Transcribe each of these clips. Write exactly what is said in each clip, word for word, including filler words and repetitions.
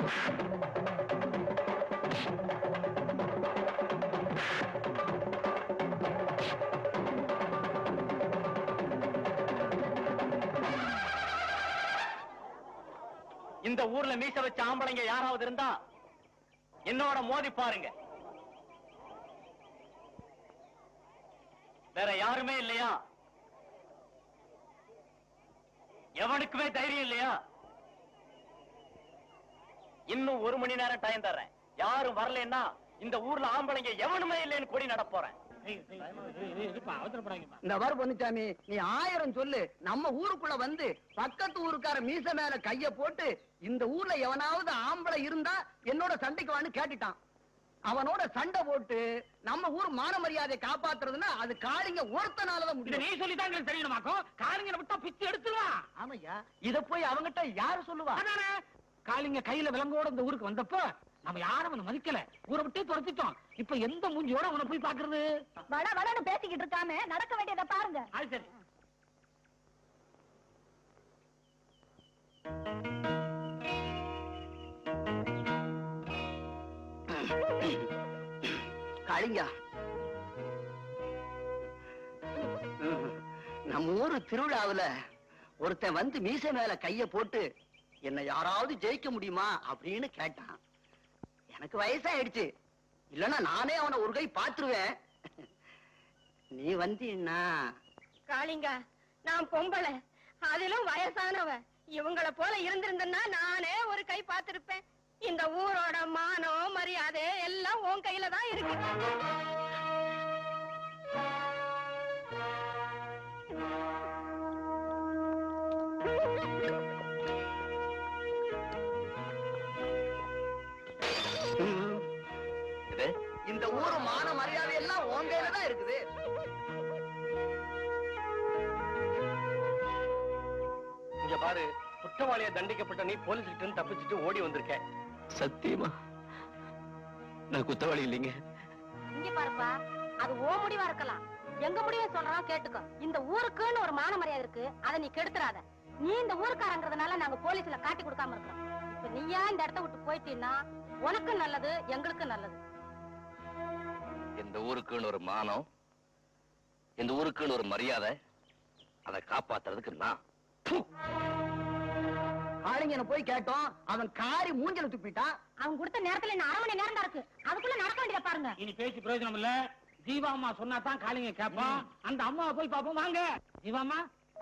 இந்த ஊர்ல மீச வச்ச ஆம்பளைங்க யாராவது இருந்தா என்னோட மோதி பாருங்க. வேற யாருமே இல்லையா? எவனுக்குமே தைரியம் இல்லையா? இன்னும் ஒரு மணி நேரம் டைம் தர்றேன். யாரும் வரலன்னா இந்த ஊர்ல ஆம்பளைங்க எவனுமே இல்லைன்னு கூடி நடப்போறேன். இந்த வர பொன்னுச்சாமி, நீ ஆயிரம் சொல்லு, நம்ம ஊருக்குள்ள வந்து பக்கத்து ஊருக்கார மீச மேல கைய போட்டு இந்த ஊர்ல எவனாவது ஆம்பளை இருந்தா என்னோட சண்டைக்கு வான்னு கேட்டுட்டான். அவனோட சண்டை போட்டு நம்ம ஊர் மான மரியாதை காப்பாத்துறதுன்னா அது காளிங்க ஒருத்தனாலதான் முடியும். நீ சொல்லிதான் தெரியணுமாக்கும். காளிங்க விட்டா பிச்சு எடுத்துருவான். ஆமையா, இத போய் அவங்கிட்ட யாரு சொல்லுவா? காளிங்க கையில விலங்கோட இந்த ஊருக்கு வந்தப்ப நம்ம யாரும் அவனை மதிக்கல, ஊரை விட்டே துரத்திட்டோம். இப்ப எந்த மூஞ்சியோட அவனை போய் பாக்குறது? வட வடன்னு பேசிக்கிட்டு இருக்காம நடக்க வேண்டியதை பாருங்க. அது சரி. காளிங்கா, நம்ம ஊரு திருவிழாவுல ஒருத்தன் வந்து மீசை மேல கைய போட்டு என்ன யாராவது ஜெயிக்க முடியுமா அப்படின்னு கேட்டான். எனக்கு வயசாயிடுச்சு, இல்லன்னா நானே அவனை ஒரு கை பாத்துருவேன். நீ வந்தீன்னா? காளிங்க, நான் பொம்பளை, அதிலும் வயசானவ. இவங்கள போல இருந்திருந்தா நானே ஒரு கை பார்த்திருப்பேன். இந்த ஊரோட மானம் மரியாதை எல்லாம் உன் கையில தான் இருக்கு. இந்த ஊரு மான மரியாதை எல்லாம் உன் கையில தான் இருக்குது. இங்க பாரு, குற்றவாளிய தண்டிக்கப்பட்ட நீ போலீஸ் கிட்ட தப்பிச்சுட்டு ஓடி வந்திருக்க. சத்தியமா நான் குற்றவாளி இல்லைங்க. இங்க பாருப்பா, அது ஓ முடிவா இருக்கலாம், எங்க முடிவை சொல்றோம் கேட்டுக்கோ. இந்த ஊருக்குன்னு ஒரு மான மரியாதை இருக்கு, அதை நீ கெடுத்துறாத. நீ இந்த ஊருக்காரங்கிறதுனால நாங்க போலீஸ்ல காட்டி கொடுக்காம இருக்கோம். இப்ப நீயா இந்த இடத்த விட்டு போயிட்டீன்னா உனக்கு நல்லது, எங்களுக்கு நல்லது. இந்த ஊருக்குன்னு ஒரு மானம், இந்த ஊருக்குன்னு ஒரு மரியாதை, அதை காப்பாத்துறதுக்கு நான். காளிங்கனை போய் கேட்டோம், அவன் காரி மூஞ்சல துப்பிட்டான். அவன் கொடுத்த நேரத்துல இன்னும் அரை மணி நேரம் தான் இருக்கு, அதுக்குள்ள நடக்க வேண்டியத பாருங்க. இனி பேசி பிரயோஜனம் இல்ல. ஜீவா அம்மா சொன்னா தான் காளிங்க கேட்பான். அந்த அம்மாவை போய் பாப்போம் வாங்க. ஜீவாம்மா.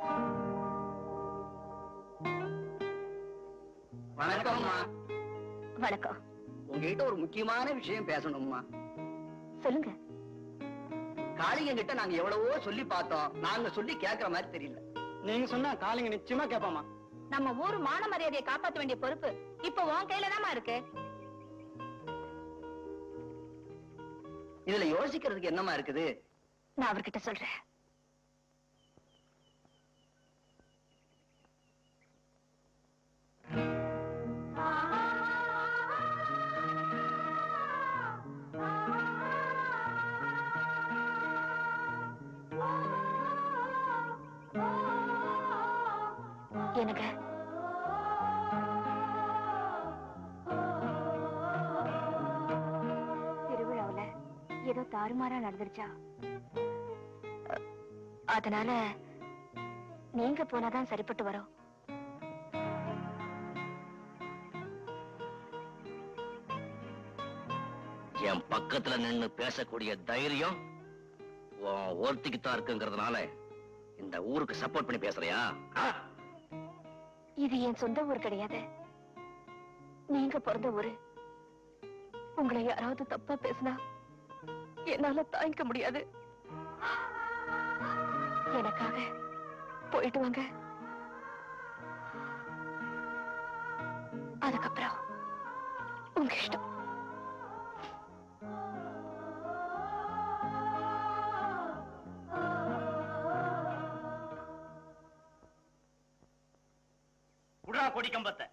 வணக்கம்மா. வணக்கம். உங்ககிட்ட ஒரு முக்கியமான விஷயம் பேசணும்மா. சொல்லுங்க. காளிங்க கிட்ட நாங்க எவ்வளவோ சொல்லி பார்த்தோம், நாங்க சொல்லி கேட்கற மாதிரி தெரியல. நீங்க சொன்னா காளிங்க நிச்சயமா கேட்பாமா. நம்ம ஊர் மான மரியாதையை காப்பாற்ற வேண்டிய பொறுப்பு இப்ப உன் கையில தாமா இருக்கு. இதுல யோசிக்கிறதுக்கு என்னமா இருக்குது? நான் அவர்கிட்ட சொல்றேன். எனக்கு திருவிழாவுல ஏதோ தாறுமாறா நடந்துருச்சா, அதனால நீங்க போனாதான் சரிப்பட்டு வரும். என் பக்கத்துல நின்னு பேசக்கூடிய தைரியம் ஒருத்திக்குத்தான் இருக்குங்கிறதுனால இந்த ஊருக்கு சப்போர்ட் பண்ணி பேசுறியா? இது என் சொந்த ஊர் கிடையாது, நீங்க பிறந்த ஊரு. உங்களை யாராவது தப்பா பேசினா என்னால தாங்கிக்க முடியாது. எனக்காக போயிட்டு வாங்க, அதுக்கப்புறம் உங்க இஷ்டம். குடா கொடி கம்பத்தை